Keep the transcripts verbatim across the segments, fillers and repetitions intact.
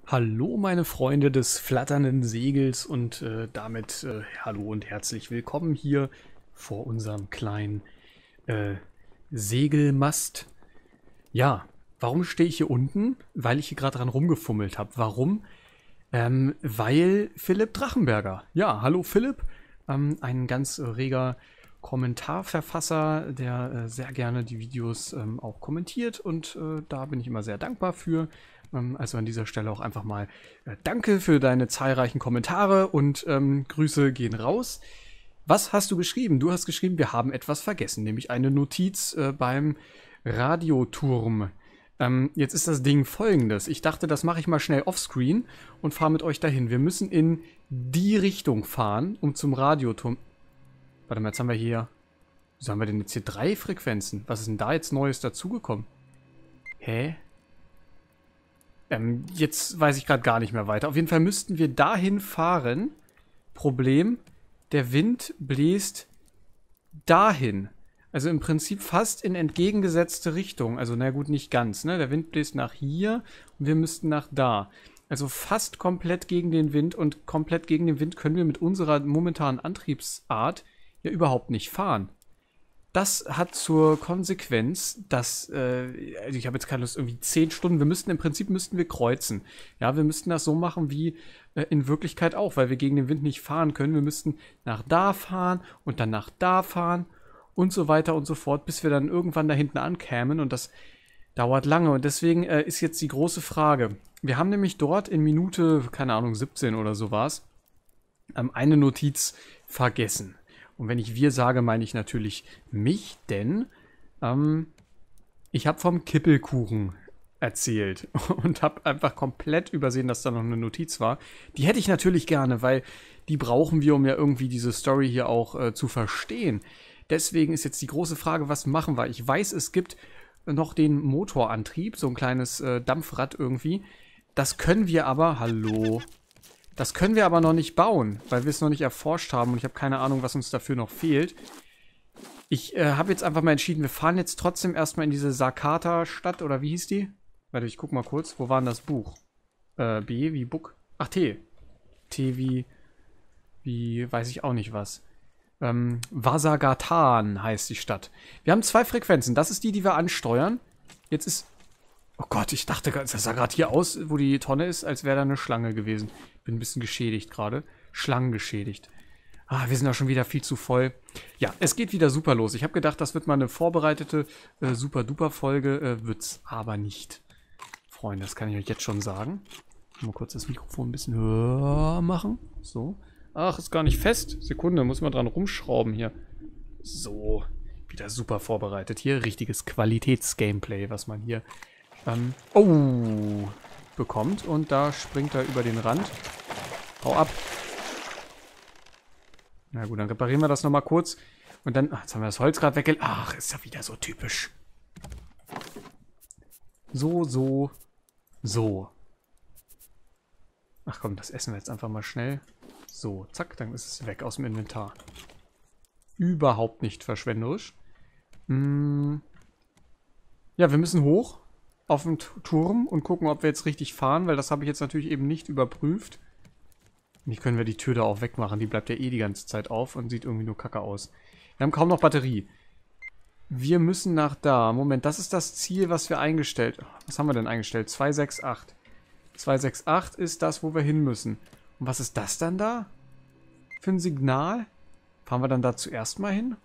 Hallo meine Freunde des flatternden Segels und äh, damit äh, hallo und herzlich willkommen hier vor unserem kleinen äh, Segelmast. Ja, warum stehe ich hier unten? Weil ich hier gerade dran rumgefummelt habe. Warum? Ähm, weil Philipp Drachenberger. Ja, hallo Philipp. Ähm, ein ganz äh, reger Kommentarverfasser, der äh, sehr gerne die Videos ähm, auch kommentiert und äh, da bin ich immer sehr dankbar für. Ähm, also an dieser Stelle auch einfach mal äh, danke für deine zahlreichen Kommentare und ähm, Grüße gehen raus. Was hast du geschrieben? Du hast geschrieben, wir haben etwas vergessen, nämlich eine Notiz äh, beim Radioturm. Ähm, jetzt ist das Ding folgendes. Ich dachte, das mache ich mal schnell offscreen und fahre mit euch dahin. Wir müssen in die Richtung fahren, um zum Radioturm. Warte mal, jetzt haben wir hier... Wieso haben wir denn jetzt hier drei Frequenzen? Was ist denn da jetzt Neues dazugekommen? Hä? Ähm, jetzt weiß ich gerade gar nicht mehr weiter. Auf jeden Fall müssten wir dahin fahren. Problem, der Wind bläst dahin. Also im Prinzip fast in entgegengesetzte Richtung. Also na gut, nicht ganz, ne? Der Wind bläst nach hier und wir müssten nach da. Also fast komplett gegen den Wind und komplett gegen den Wind können wir mit unserer momentanen Antriebsart ja überhaupt nicht fahren. Das hat zur Konsequenz, dass, äh, also ich habe jetzt keine Lust, irgendwie zehn Stunden, wir müssten im Prinzip müssten wir kreuzen. Ja, wir müssten das so machen wie äh, in Wirklichkeit auch, weil wir gegen den Wind nicht fahren können. Wir müssten nach da fahren und dann nach da fahren und so weiter und so fort, bis wir dann irgendwann da hinten ankämen und das dauert lange. Und deswegen äh, ist jetzt die große Frage. Wir haben nämlich dort in Minute, keine Ahnung, siebzehn oder so war es, ähm, eine Notiz vergessen. Und wenn ich wir sage, meine ich natürlich mich, denn ähm, ich habe vom Kippelkuchen erzählt und habe einfach komplett übersehen, dass da noch eine Notiz war. Die hätte ich natürlich gerne, weil die brauchen wir, um ja irgendwie diese Story hier auch äh, zu verstehen. Deswegen ist jetzt die große Frage, was machen wir? Ich weiß, es gibt noch den Motorantrieb, so ein kleines äh, Dampfrad irgendwie. Das können wir aber, hallo... Das können wir aber noch nicht bauen, weil wir es noch nicht erforscht haben und ich habe keine Ahnung, was uns dafür noch fehlt. Ich äh, habe jetzt einfach mal entschieden, wir fahren jetzt trotzdem erstmal in diese Sakata-Stadt, oder wie hieß die? Warte, ich guck mal kurz, wo war denn das Buch? Äh, B wie Book? Ach, T. T wie, wie, weiß ich auch nicht was. Ähm, Vasagatan heißt die Stadt. Wir haben zwei Frequenzen, das ist die, die wir ansteuern. Jetzt ist... Oh Gott, ich dachte, das sah gerade hier aus, wo die Tonne ist, als wäre da eine Schlange gewesen. Bin ein bisschen geschädigt gerade. Schlangen geschädigt. Ah, wir sind da schon wieder viel zu voll. Ja, es geht wieder super los. Ich habe gedacht, das wird mal eine vorbereitete äh, super-duper-Folge. Äh, wird's aber nicht. Freunde, das kann ich euch jetzt schon sagen. Mal kurz das Mikrofon ein bisschen höher machen. So. Ach, ist gar nicht fest. Sekunde, muss man dran rumschrauben hier. So. Wieder super vorbereitet. Hier richtiges Qualitäts-Gameplay, was man hier... Ähm, oh, bekommt und da springt er über den Rand. Hau ab. Na gut, dann reparieren wir das nochmal kurz. Und dann, ach, jetzt haben wir das Holz gerade weggelegt. Ach, ist ja wieder so typisch. So, so, so. Ach komm, das essen wir jetzt einfach mal schnell. So, zack, dann ist es weg aus dem Inventar. Überhaupt nicht verschwenderisch. Hm. Ja, wir müssen hoch auf den Turm und gucken, ob wir jetzt richtig fahren, weil das habe ich jetzt natürlich eben nicht überprüft. Nicht können wir die Tür da auch wegmachen, die bleibt ja eh die ganze Zeit auf und sieht irgendwie nur kacke aus. Wir haben kaum noch Batterie. Wir müssen nach da. Moment, das ist das Ziel, was wir eingestellt... Was haben wir denn eingestellt? zwei sechs acht. zwei sechs acht ist das, wo wir hin müssen. Und was ist das dann da? Für ein Signal? Fahren wir dann da zuerst mal hin?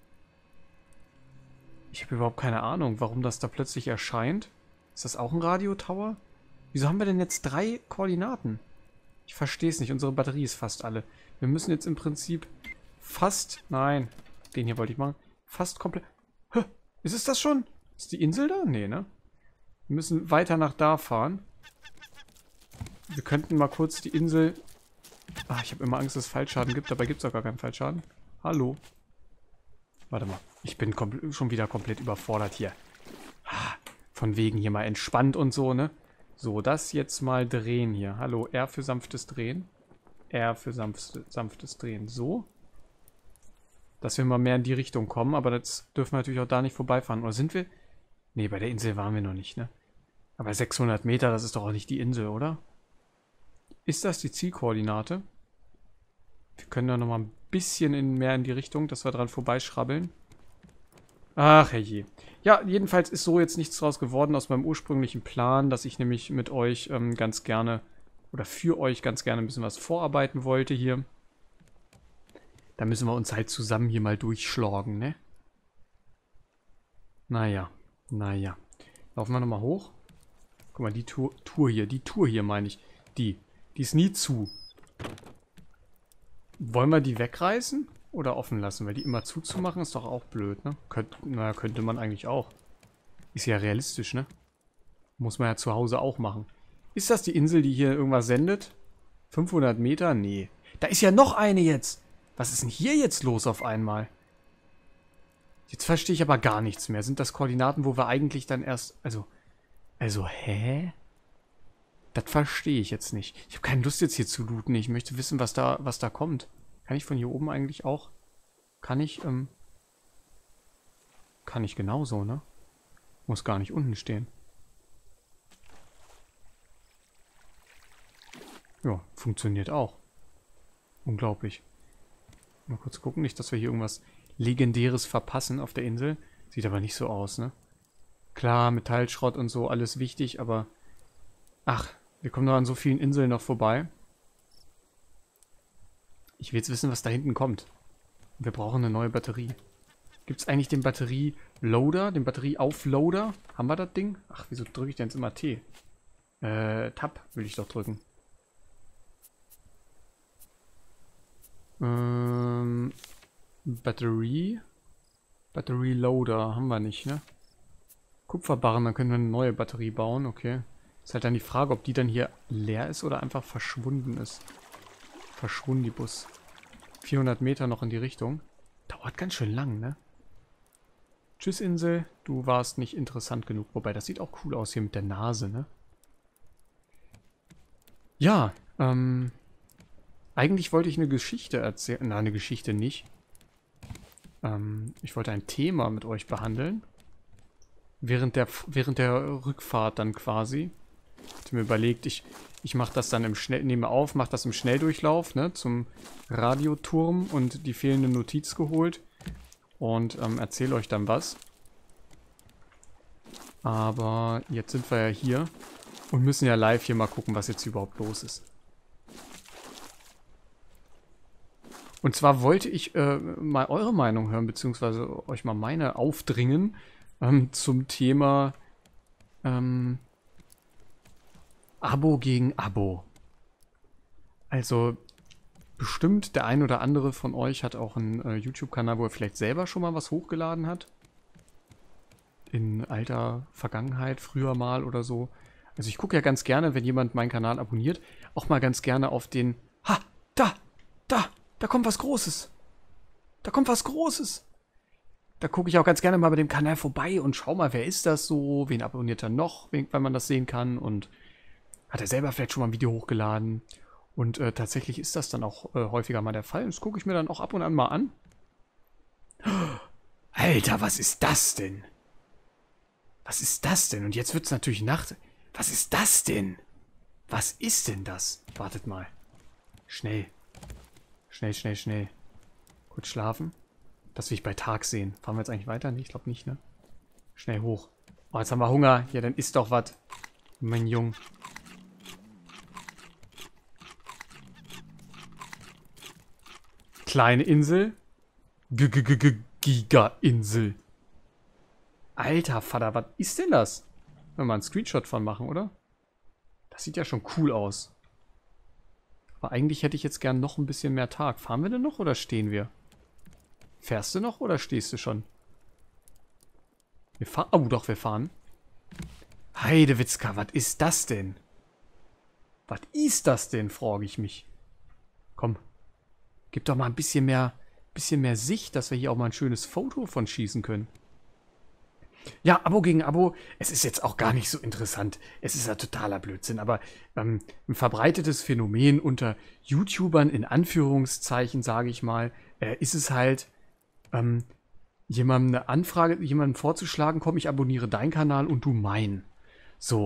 Ich habe überhaupt keine Ahnung, warum das da plötzlich erscheint. Ist das auch ein Radiotower? Wieso haben wir denn jetzt drei Koordinaten? Ich verstehe es nicht. Unsere Batterie ist fast alle. Wir müssen jetzt im Prinzip fast... Nein, den hier wollte ich machen. Fast komplett... Hä? Ist es das schon? Ist die Insel da? Nee, ne? Wir müssen weiter nach da fahren. Wir könnten mal kurz die Insel... Ah, ich habe immer Angst, dass es Fallschaden gibt. Dabei gibt es auch gar keinen Fallschaden. Hallo. Warte mal. Ich bin schon wieder komplett überfordert hier. Von wegen hier mal entspannt und so, ne? So, das jetzt mal drehen hier. Hallo, R für sanftes Drehen. R für sanftes, sanftes Drehen. So. Dass wir mal mehr in die Richtung kommen, aber das dürfen wir natürlich auch da nicht vorbeifahren. Oder sind wir? Ne, bei der Insel waren wir noch nicht, ne? Aber sechshundert Meter, das ist doch auch nicht die Insel, oder? Ist das die Zielkoordinate? Wir können da nochmal ein bisschen in, mehr in die Richtung, dass wir dran vorbeischrabbeln. Ach herrje. Ja, jedenfalls ist so jetzt nichts draus geworden aus meinem ursprünglichen Plan, dass ich nämlich mit euch ähm, ganz gerne oder für euch ganz gerne ein bisschen was vorarbeiten wollte hier. Da müssen wir uns halt zusammen hier mal durchschlagen, ne? Naja, naja. Laufen wir nochmal hoch. Guck mal, die Tour, Tour hier, die Tour hier meine ich. Die, die ist nie zu. Wollen wir die wegreißen oder offen lassen? Weil die immer zuzumachen ist doch auch blöd, ne? Könnt, naja, könnte man eigentlich auch. Ist ja realistisch, ne? Muss man ja zu Hause auch machen. Ist das die Insel, die hier irgendwas sendet? fünfhundert Meter? Nee. Da ist ja noch eine jetzt. Was ist denn hier jetzt los auf einmal? Jetzt verstehe ich aber gar nichts mehr. Sind das Koordinaten, wo wir eigentlich dann erst... Also, also, hä? Das verstehe ich jetzt nicht. Ich habe keine Lust jetzt hier zu looten. Ich möchte wissen, was da, was da kommt. Kann ich von hier oben eigentlich auch... Kann ich, ähm... Kann ich genauso, ne? Muss gar nicht unten stehen. Ja, funktioniert auch. Unglaublich. Mal kurz gucken, nicht, dass wir hier irgendwas Legendäres verpassen auf der Insel. Sieht aber nicht so aus, ne? Klar, Metallschrott und so, alles wichtig, aber... Ach, wir kommen doch an so vielen Inseln noch vorbei. Ich will jetzt wissen, was da hinten kommt. Wir brauchen eine neue Batterie. Gibt es eigentlich den Batterie-Loader, den Batterie-Aufloader? Haben wir das Ding? Ach, wieso drücke ich denn jetzt immer T? Äh, Tab will ich doch drücken. Ähm, Batterie. Batterie Loader haben wir nicht, ne? Kupferbarren, dann können wir eine neue Batterie bauen, okay. Ist halt dann die Frage, ob die dann hier leer ist oder einfach verschwunden ist. Verschwundibus. vierhundert Meter noch in die Richtung. Dauert ganz schön lang, ne? Tschüss, Insel. Du warst nicht interessant genug. Wobei, das sieht auch cool aus hier mit der Nase, ne? Ja, ähm... eigentlich wollte ich eine Geschichte erzählen. Nein, eine Geschichte nicht. Ähm, ich wollte ein Thema mit euch behandeln. Während der, während der Rückfahrt dann quasi. Ich hatte mir überlegt, ich, ich mache das dann im Schnell, nehme auf, mache das im Schnelldurchlauf, ne, zum Radioturm und die fehlende Notiz geholt. Und ähm, erzähle euch dann was. Aber jetzt sind wir ja hier und müssen ja live hier mal gucken, was jetzt überhaupt los ist. Und zwar wollte ich äh, mal eure Meinung hören, beziehungsweise euch mal meine aufdringen ähm, zum Thema ähm, Abo gegen Abo. Also bestimmt der ein oder andere von euch hat auch einen äh, YouTube-Kanal, wo er vielleicht selber schon mal was hochgeladen hat. In alter Vergangenheit, früher mal oder so. Also ich gucke ja ganz gerne, wenn jemand meinen Kanal abonniert, auch mal ganz gerne auf den... Ha! Da! Da! Da kommt was Großes. Da kommt was Großes. Da gucke ich auch ganz gerne mal bei dem Kanal vorbei und schau mal, wer ist das so? Wen abonniert er noch, wenn man das sehen kann? Und hat er selber vielleicht schon mal ein Video hochgeladen? Und äh, tatsächlich ist das dann auch äh, häufiger mal der Fall. Das gucke ich mir dann auch ab und an mal an. Alter, was ist das denn? Was ist das denn? Und jetzt wird es natürlich Nacht. Was ist das denn? Was ist denn das? Wartet mal. Schnell. Schnell, schnell, schnell. Kurz schlafen. Das will ich bei Tag sehen. Fahren wir jetzt eigentlich weiter? Nee, ich glaube nicht, ne? Schnell hoch. Oh, jetzt haben wir Hunger. Ja, dann isst doch was. Mein Jung. Kleine Insel. Giga-Insel. Alter Vater, was ist denn das? Wenn wir mal einen Screenshot von machen, oder? Das sieht ja schon cool aus. Aber eigentlich hätte ich jetzt gern noch ein bisschen mehr Tag. Fahren wir denn noch oder stehen wir? Fährst du noch oder stehst du schon? Wir fahren. Oh, doch, wir fahren. Heidewitzka, was ist das denn? Was ist das denn, frage ich mich. Komm. Gib doch mal ein bisschen mehr, bisschen mehr Sicht, dass wir hier auch mal ein schönes Foto von schießen können. Ja, Abo gegen Abo, es ist jetzt auch gar nicht so interessant. Es ist ja totaler Blödsinn, aber ähm, ein verbreitetes Phänomen unter YouTubern, in Anführungszeichen, sage ich mal, äh, ist es halt, ähm, jemandem eine Anfrage, jemandem vorzuschlagen, komm, ich abonniere deinen Kanal und du meinen. So,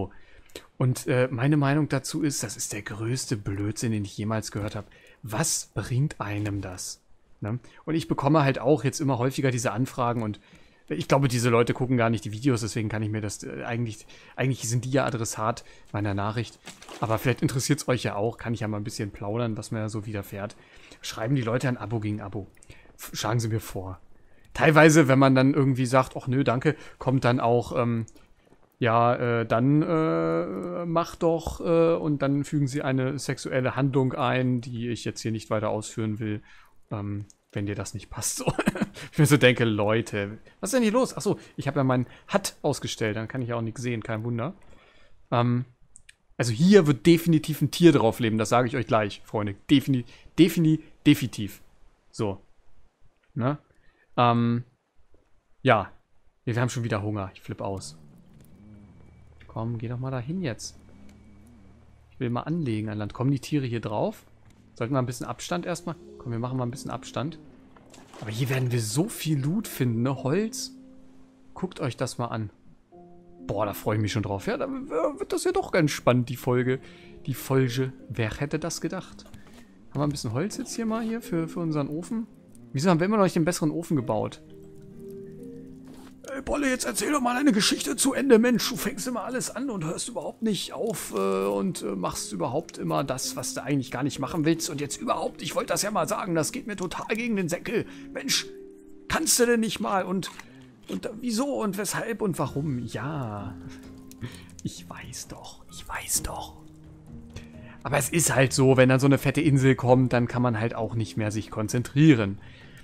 Und äh, meine Meinung dazu ist, das ist der größte Blödsinn, den ich jemals gehört habe. Was bringt einem das? Ne? Und ich bekomme halt auch jetzt immer häufiger diese Anfragen und ich glaube, diese Leute gucken gar nicht die Videos, deswegen kann ich mir das äh, eigentlich, eigentlich sind die ja Adressat meiner Nachricht. Aber vielleicht interessiert es euch ja auch, kann ich ja mal ein bisschen plaudern, was mir da so widerfährt. Schreiben die Leute ein Abo gegen Abo. F- Schlagen sie mir vor. Teilweise, wenn man dann irgendwie sagt, ach nö, danke, kommt dann auch, ähm, ja, äh, dann äh, mach doch äh, und dann fügen sie eine sexuelle Handlung ein, die ich jetzt hier nicht weiter ausführen will, ähm, wenn dir das nicht passt. So. Ich mir so denke, Leute, was ist denn hier los? Achso, ich habe ja meinen H U D ausgestellt, dann kann ich ja auch nichts sehen, kein Wunder. Ähm, also hier wird definitiv ein Tier drauf leben, das sage ich euch gleich, Freunde. Defini, defini, definitiv. So. Ne? Ähm, ja, wir haben schon wieder Hunger, ich flippe aus. Komm, geh doch mal dahin jetzt. Ich will mal anlegen an Land. Kommen die Tiere hier drauf? Sollten wir ein bisschen Abstand erstmal? Komm, wir machen mal ein bisschen Abstand. Aber hier werden wir so viel Loot finden, ne? Holz. Guckt euch das mal an. Boah, da freue ich mich schon drauf. Ja, da wird das ja doch ganz spannend, die Folge. Die Folge. Wer hätte das gedacht? Haben wir ein bisschen Holz jetzt hier mal hier für, für unseren Ofen? Wieso haben wir immer noch nicht den besseren Ofen gebaut? Ey, Bolle, jetzt erzähl doch mal eine Geschichte zu Ende. Mensch, du fängst immer alles an und hörst überhaupt nicht auf äh, und äh, machst überhaupt immer das, was du eigentlich gar nicht machen willst. Und jetzt überhaupt, ich wollte das ja mal sagen, das geht mir total gegen den Senkel. Mensch, kannst du denn nicht mal? Und, und äh, wieso und weshalb und warum? Ja, ich weiß doch, ich weiß doch. Aber es ist halt so, wenn dann so eine fette Insel kommt, dann kann man halt auch nicht mehr sich konzentrieren.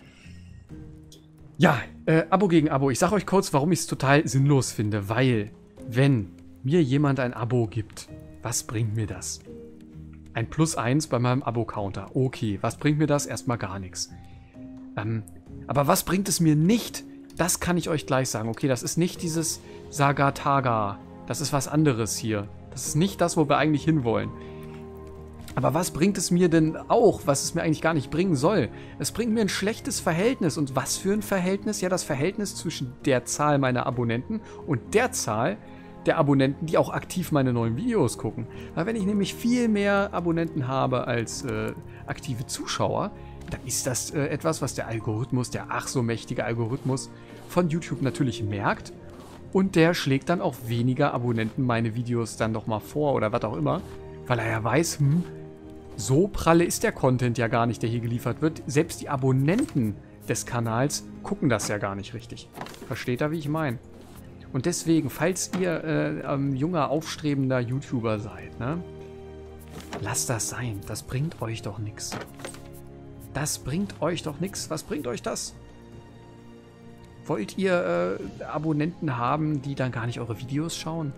Ja, äh, Abo gegen Abo. Ich sage euch kurz, warum ich es total sinnlos finde. Weil, wenn mir jemand ein Abo gibt, was bringt mir das? Ein Plus eins bei meinem Abo-Counter. Okay, was bringt mir das? Erstmal gar nichts. Ähm, aber was bringt es mir nicht? Das kann ich euch gleich sagen. Okay, das ist nicht dieses Saga-Taga. Das ist was anderes hier. Das ist nicht das, wo wir eigentlich hinwollen. Aber was bringt es mir denn auch, was es mir eigentlich gar nicht bringen soll? Es bringt mir ein schlechtes Verhältnis. Und was für ein Verhältnis? Ja, das Verhältnis zwischen der Zahl meiner Abonnenten und der Zahl der Abonnenten, die auch aktiv meine neuen Videos gucken. Weil wenn ich nämlich viel mehr Abonnenten habe als äh, aktive Zuschauer, dann ist das äh, etwas, was der Algorithmus, der ach so mächtige Algorithmus von YouTube natürlich merkt. Und der schlägt dann auch weniger Abonnenten meine Videos dann doch mal vor oder was auch immer. Weil er ja weiß, hm, so pralle ist der Content ja gar nicht, der hier geliefert wird. Selbst die Abonnenten des Kanals gucken das ja gar nicht richtig. Versteht ihr, wie ich meine? Und deswegen, falls ihr äh, ähm, junger, aufstrebender YouTuber seid, ne, lasst das sein. Das bringt euch doch nichts. Das bringt euch doch nichts. Was bringt euch das? Wollt ihr äh, Abonnenten haben, die dann gar nicht eure Videos schauen?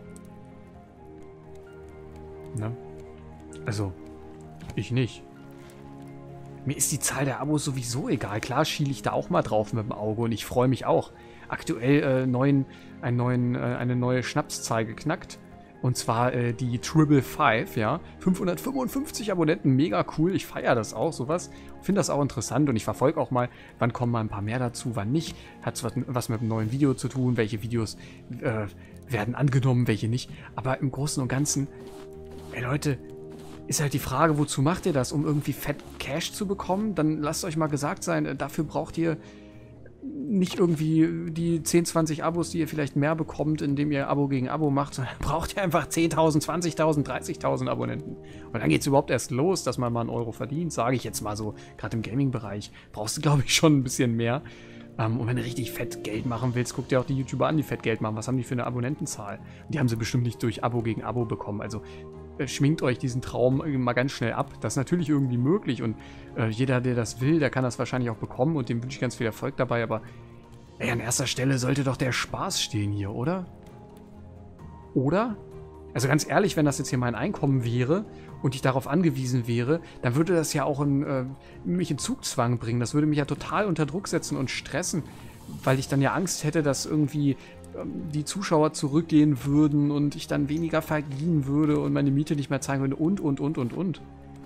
Ne? Also, ich nicht. Mir ist die Zahl der Abos sowieso egal. Klar schiele ich da auch mal drauf mit dem Auge und ich freue mich auch. Aktuell äh, neuen, einen neuen, äh, eine neue Schnapszahl geknackt. Und zwar äh, die Triple Five, ja. fünfhundertfünfundfünfzig Abonnenten, mega cool. Ich feiere das auch, sowas. Finde das auch interessant und ich verfolge auch mal, wann kommen mal ein paar mehr dazu, wann nicht. Hat was, was mit einem neuen Video zu tun, welche Videos äh, werden angenommen, welche nicht. Aber im Großen und Ganzen, ey Leute, ist halt die Frage, wozu macht ihr das? Um irgendwie fett Cash zu bekommen? Dann lasst euch mal gesagt sein, dafür braucht ihr nicht irgendwie die zehn, zwanzig Abos, die ihr vielleicht mehr bekommt, indem ihr Abo gegen Abo macht, sondern braucht ihr einfach zehntausend, zwanzigtausend, dreißigtausend Abonnenten. Und dann geht es überhaupt erst los, dass man mal einen Euro verdient, sage ich jetzt mal so. Gerade im Gaming-Bereich brauchst du, glaube ich, schon ein bisschen mehr. Um, und wenn du richtig fett Geld machen willst, guck dir auch die YouTuber an, die fett Geld machen. Was haben die für eine Abonnentenzahl? Und die haben sie bestimmt nicht durch Abo gegen Abo bekommen. Also schminkt euch diesen Traum mal ganz schnell ab. Das ist natürlich irgendwie möglich und äh, jeder, der das will, der kann das wahrscheinlich auch bekommen und dem wünsche ich ganz viel Erfolg dabei, aber ey, an erster Stelle sollte doch der Spaß stehen hier, oder? Oder? Also ganz ehrlich, wenn das jetzt hier mein Einkommen wäre und ich darauf angewiesen wäre, dann würde das ja auch in, äh, mich in Zugzwang bringen. Das würde mich ja total unter Druck setzen und stressen, weil ich dann ja Angst hätte, dass irgendwie die Zuschauer zurückgehen würden und ich dann weniger verdienen würde und meine Miete nicht mehr zahlen würde und, und, und, und, und.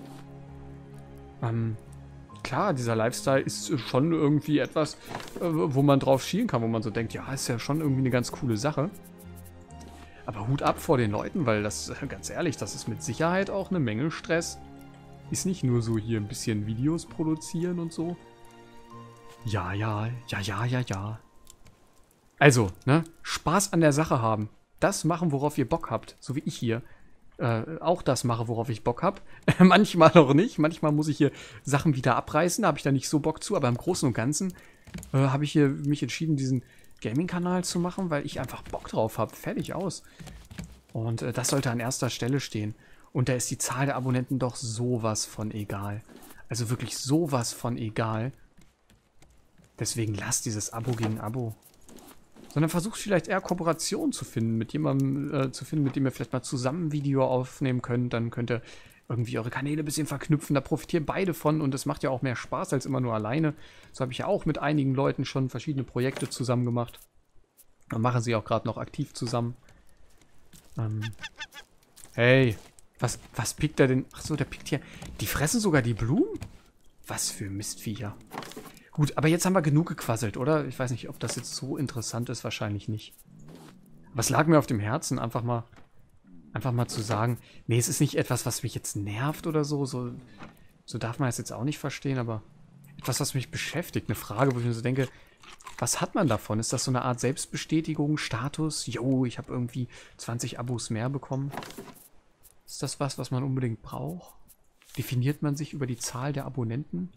Ähm, klar, dieser Lifestyle ist schon irgendwie etwas, wo man drauf schielen kann, wo man so denkt, ja, ist ja schon irgendwie eine ganz coole Sache. Aber Hut ab vor den Leuten, weil das, ganz ehrlich, das ist mit Sicherheit auch eine Menge Stress. Ist nicht nur so hier ein bisschen Videos produzieren und so. Ja, ja, ja, ja, ja, ja. Also, ne, Spaß an der Sache haben. Das machen, worauf ihr Bock habt. So wie ich hier. Äh, auch das mache, worauf ich Bock habe. Manchmal auch nicht. Manchmal muss ich hier Sachen wieder abreißen. Da habe ich da nicht so Bock zu. Aber im Großen und Ganzen äh, habe ich hier mich entschieden, diesen Gaming-Kanal zu machen, weil ich einfach Bock drauf habe. Fertig, aus. Und äh, das sollte an erster Stelle stehen. Und da ist die Zahl der Abonnenten doch sowas von egal. Also wirklich sowas von egal. Deswegen lasst dieses Abo gegen Abo. Sondern versucht vielleicht eher Kooperation zu finden, mit jemandem äh, zu finden, mit dem ihr vielleicht mal zusammen ein Video aufnehmen könnt. Dann könnt ihr irgendwie eure Kanäle ein bisschen verknüpfen. Da profitieren beide von und es macht ja auch mehr Spaß als immer nur alleine. So habe ich ja auch mit einigen Leuten schon verschiedene Projekte zusammen gemacht. Und machen sie auch gerade noch aktiv zusammen. Ähm. Hey, was, was pickt er denn? Achso, der pickt hier. Die fressen sogar die Blumen? Was für Mistviecher. Gut, aber jetzt haben wir genug gequasselt, oder? Ich weiß nicht, ob das jetzt so interessant ist. Wahrscheinlich nicht. Aber es lag mir auf dem Herzen, einfach mal, einfach mal zu sagen, nee, es ist nicht etwas, was mich jetzt nervt oder so. So, so darf man es jetzt auch nicht verstehen, aber etwas, was mich beschäftigt. Eine Frage, wo ich mir so denke, was hat man davon? Ist das so eine Art Selbstbestätigung, Status? Jo, ich habe irgendwie zwanzig Abos mehr bekommen. Ist das was, was man unbedingt braucht? Definiert man sich über die Zahl der Abonnenten?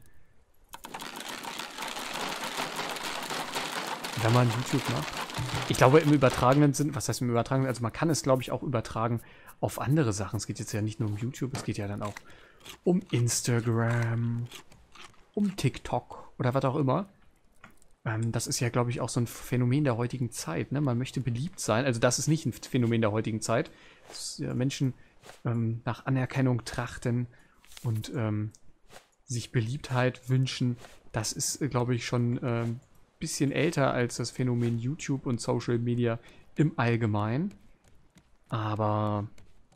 Wenn man YouTube macht? Ich glaube, im übertragenen Sinn, was heißt im übertragenen? Also man kann es, glaube ich, auch übertragen auf andere Sachen. Es geht jetzt ja nicht nur um YouTube, es geht ja dann auch um Instagram, um TikTok oder was auch immer. Ähm, das ist ja, glaube ich, auch so ein Phänomen der heutigen Zeit. Ne? Man möchte beliebt sein. Also das ist nicht ein Phänomen der heutigen Zeit. Dass ja, Menschen ähm, nach Anerkennung trachten und ähm, sich Beliebtheit wünschen. Das ist, äh, glaube ich, schon ein ähm, bisschen älter als das Phänomen YouTube und Social Media im Allgemeinen. Aber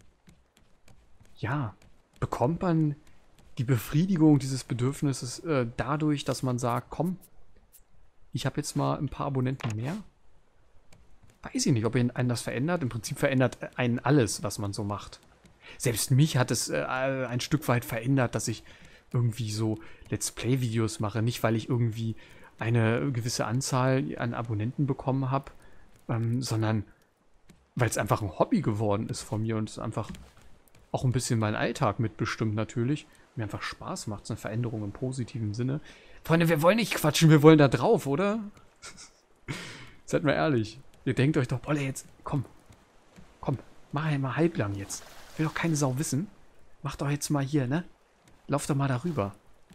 ja, bekommt man die Befriedigung dieses Bedürfnisses äh, dadurch, dass man sagt, komm, ich habe jetzt mal ein paar Abonnenten mehr? Weiß ich nicht, ob einen das verändert. Im Prinzip verändert einen alles, was man so macht. Selbst mich hat es äh, ein Stück weit verändert, dass ich irgendwie so Let's Play-Videos mache. Nicht, weil ich irgendwie eine gewisse Anzahl an Abonnenten bekommen habe, ähm, sondern weil es einfach ein Hobby geworden ist von mir und es einfach auch ein bisschen meinen Alltag mitbestimmt natürlich. Mir einfach Spaß macht, es ist eine Veränderung im positiven Sinne. Freunde, wir wollen nicht quatschen, wir wollen da drauf, oder? Seid mal ehrlich. Ihr denkt euch doch, Bolle, jetzt, komm, komm, mach ja mal halblang jetzt. Will doch keine Sau wissen. Mach doch jetzt mal hier, ne? Lauf doch mal darüber.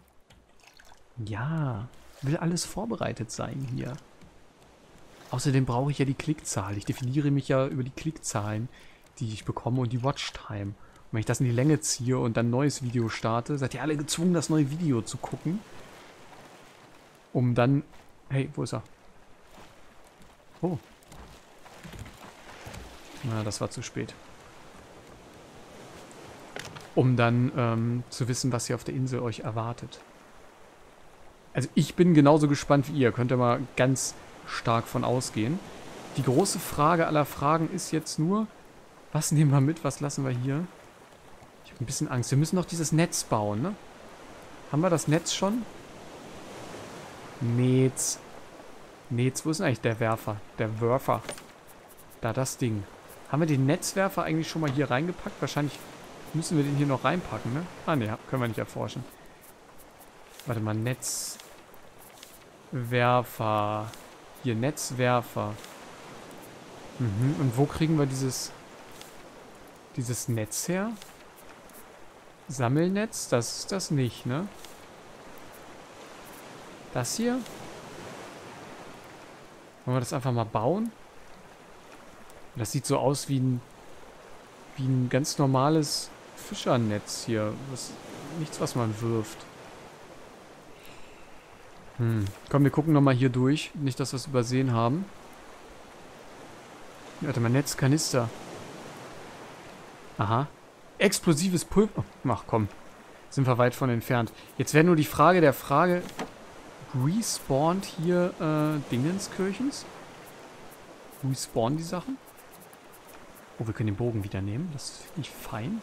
Ja, will alles vorbereitet sein hier. Außerdem brauche ich ja die Klickzahl. Ich definiere mich ja über die Klickzahlen, die ich bekomme und die Watchtime. Und wenn ich das in die Länge ziehe und dann ein neues Video starte, seid ihr alle gezwungen, das neue Video zu gucken. Um dann... Hey, wo ist er? Oh. Na, das war zu spät. Um dann ähm, zu wissen, was hier auf der Insel euch erwartet. Also ich bin genauso gespannt wie ihr. Könnt ihr mal ganz stark von ausgehen. Die große Frage aller Fragen ist jetzt nur, was nehmen wir mit, was lassen wir hier? Ich habe ein bisschen Angst. Wir müssen noch dieses Netz bauen, ne? Haben wir das Netz schon? Netz. Netz, wo ist denn eigentlich der Werfer? Der Werfer. Da, das Ding. Haben wir den Netzwerfer eigentlich schon mal hier reingepackt? Wahrscheinlich müssen wir den hier noch reinpacken, ne? Ah, ne, können wir nicht erforschen. Warte mal, Netzwerfer. Hier, Netzwerfer. Mhm, und wo kriegen wir dieses dieses Netz her? Sammelnetz? Das ist das nicht, ne? Das hier? Wollen wir das einfach mal bauen? Das sieht so aus wie ein wie ein ganz normales Fischernetz hier. Was, nichts, was man wirft. Hm. Komm, wir gucken nochmal hier durch. Nicht, dass wir es übersehen haben. Warte mal, Netzkanister. Aha. Explosives Pulver. Ach komm. Sind wir weit von entfernt. Jetzt wäre nur die Frage der Frage. Respawnt hier äh, Dingenskirchens? Respawnen die Sachen? Oh, wir können den Bogen wieder nehmen. Das finde ich fein.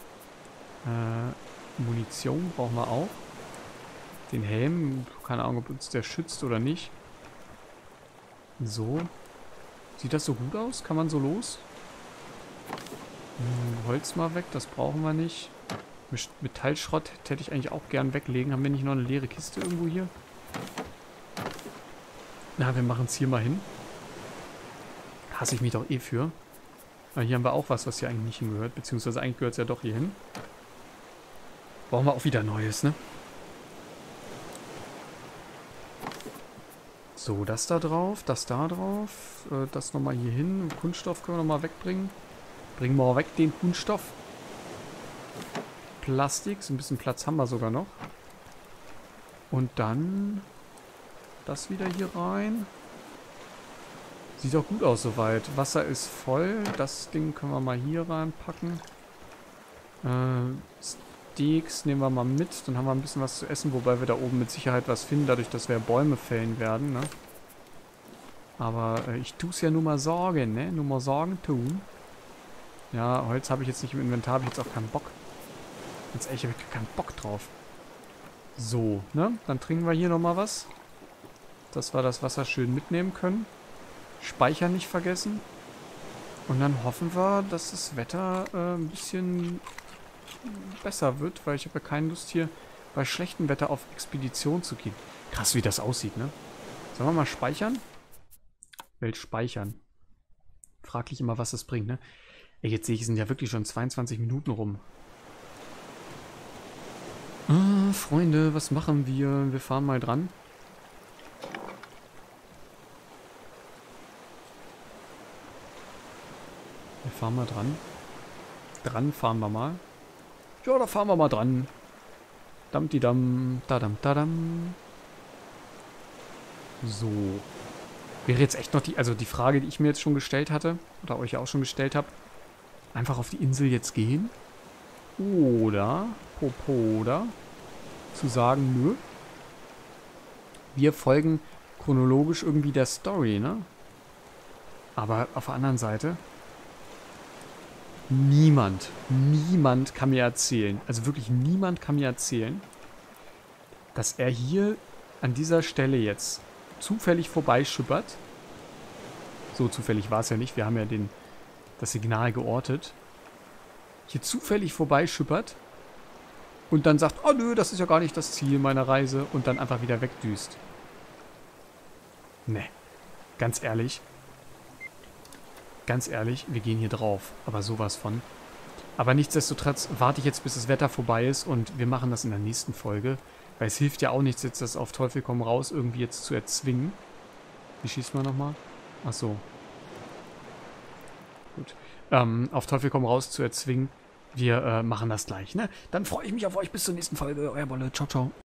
Äh, Munition brauchen wir auch. Den Helm, keine Ahnung, ob uns der schützt oder nicht. So. Sieht das so gut aus? Kann man so los? Hm, Holz mal weg, das brauchen wir nicht. Metallschrott hätte ich eigentlich auch gern weglegen. Haben wir nicht noch eine leere Kiste irgendwo hier? Na, wir machen es hier mal hin. Hasse ich mich doch eh für. Aber hier haben wir auch was, was hier eigentlich nicht hingehört. Beziehungsweise eigentlich gehört es ja doch hier hin. Brauchen wir auch wieder Neues, ne? So, das da drauf, das da drauf. Äh, das nochmal hier hin. Kunststoff können wir nochmal wegbringen. Bringen wir weg den Kunststoff. Plastik, so ein bisschen Platz haben wir sogar noch. Und dann das wieder hier rein. Sieht auch gut aus soweit. Wasser ist voll. Das Ding können wir mal hier reinpacken. Äh, Steaks nehmen wir mal mit. Dann haben wir ein bisschen was zu essen, wobei wir da oben mit Sicherheit was finden, dadurch, dass wir Bäume fällen werden, ne? Aber äh, ich tue es ja nur mal Sorgen, ne? Nur mal Sorgen tun. Ja, Holz habe ich jetzt nicht im Inventar, habe ich jetzt auch keinen Bock. Ganz ehrlich, habe ich keinen Bock drauf. So, ne? Dann trinken wir hier nochmal was. Dass wir das Wasser schön mitnehmen können. Speichern nicht vergessen. Und dann hoffen wir, dass das Wetter äh, ein bisschen besser wird, weil ich habe ja keine Lust hier bei schlechtem Wetter auf Expedition zu gehen. Krass, wie das aussieht, ne? Sollen wir mal speichern? Welt speichern. Fraglich immer, was das bringt, ne? Ey, jetzt sehe ich, es sind ja wirklich schon zweiundzwanzig Minuten rum. Ah, Freunde, was machen wir? Wir fahren mal dran. Wir fahren mal dran. Dran fahren wir mal. Ja, da fahren wir mal dran. Dam-di-dam, da-dam-da-dam. So. Wäre jetzt echt noch die, also die Frage, die ich mir jetzt schon gestellt hatte, oder euch ja auch schon gestellt habe, einfach auf die Insel jetzt gehen? Oder, Popoda, zu sagen, nö. Wir folgen chronologisch irgendwie der Story, ne? Aber auf der anderen Seite, niemand, niemand kann mir erzählen, also wirklich niemand kann mir erzählen, dass er hier an dieser Stelle jetzt zufällig vorbeischippert. So zufällig war es ja nicht, wir haben ja den, das Signal geortet. Hier zufällig vorbeischippert und dann sagt, oh nö, das ist ja gar nicht das Ziel meiner Reise und dann einfach wieder wegdüst. Ne, ganz ehrlich, ganz ehrlich, wir gehen hier drauf, aber sowas von. Aber nichtsdestotrotz warte ich jetzt, bis das Wetter vorbei ist und wir machen das in der nächsten Folge, weil es hilft ja auch nichts, jetzt das auf Teufel komm raus irgendwie jetzt zu erzwingen. Wie schießt man nochmal? Ach so. Gut. Ähm, auf Teufel komm raus zu erzwingen. Wir äh, machen das gleich, ne? Dann freue ich mich auf euch. Bis zur nächsten Folge. Euer Bolle. Ciao, ciao.